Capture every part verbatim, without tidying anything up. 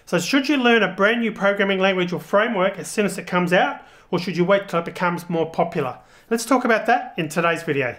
So should you learn a brand new programming language or framework as soon as it comes out, or should you wait till it becomes more popular? Let's talk about that in today's video.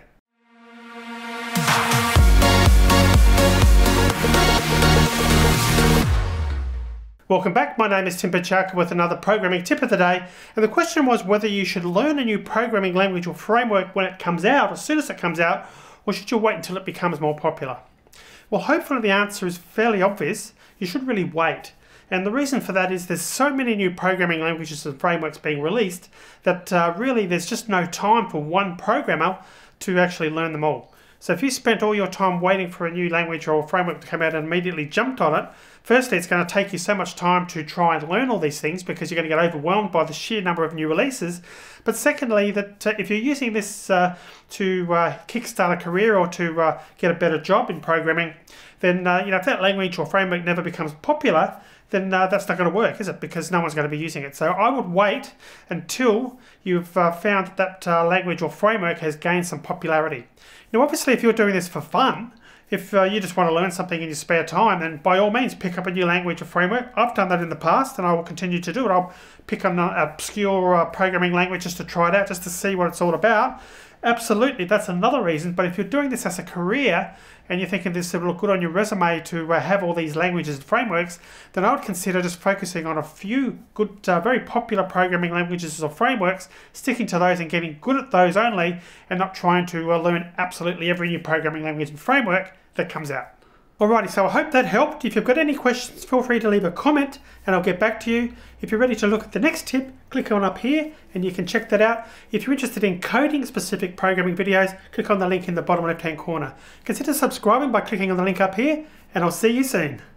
Welcome back, my name is Tim Buchalka with another programming tip of the day, and the question was whether you should learn a new programming language or framework when it comes out, as soon as it comes out, or should you wait until it becomes more popular? Well, hopefully the answer is fairly obvious. You should really wait. And the reason for that is there's so many new programming languages and frameworks being released that uh, really there's just no time for one programmer to actually learn them all. So if you spent all your time waiting for a new language or framework to come out and immediately jumped on it, firstly it's going to take you so much time to try and learn all these things because you're going to get overwhelmed by the sheer number of new releases. But secondly, that uh, if you're using this uh, to uh, kickstart a career or to uh, get a better job in programming, then uh, you know, if that language or framework never becomes popular, then uh, that's not going to work, is it? Because no one's going to be using it. So I would wait until you've uh, found that that uh, language or framework has gained some popularity. Now, obviously, if you're doing this for fun, if uh, you just want to learn something in your spare time, then by all means, pick up a new language or framework. I've done that in the past, and I will continue to do it. I'll pick an obscure uh, programming language just to try it out, just to see what it's all about. Absolutely, that's another reason. But if you're doing this as a career and you're thinking this will look good on your resume to uh, have all these languages and frameworks, then I would consider just focusing on a few good, uh, very popular programming languages or frameworks, sticking to those and getting good at those only, and not trying to uh, learn absolutely every new programming language and framework that comes out. Alrighty, so I hope that helped. If you've got any questions, feel free to leave a comment and I'll get back to you. If you're ready to look at the next tip, click on up here and you can check that out. If you're interested in coding specific programming videos, click on the link in the bottom left hand corner. Consider subscribing by clicking on the link up here, and I'll see you soon.